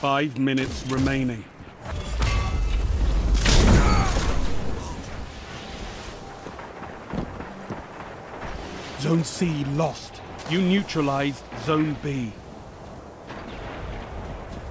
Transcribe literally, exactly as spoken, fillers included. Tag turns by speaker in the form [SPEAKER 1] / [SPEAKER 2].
[SPEAKER 1] Five minutes remaining. Zone C lost. You neutralized Zone B.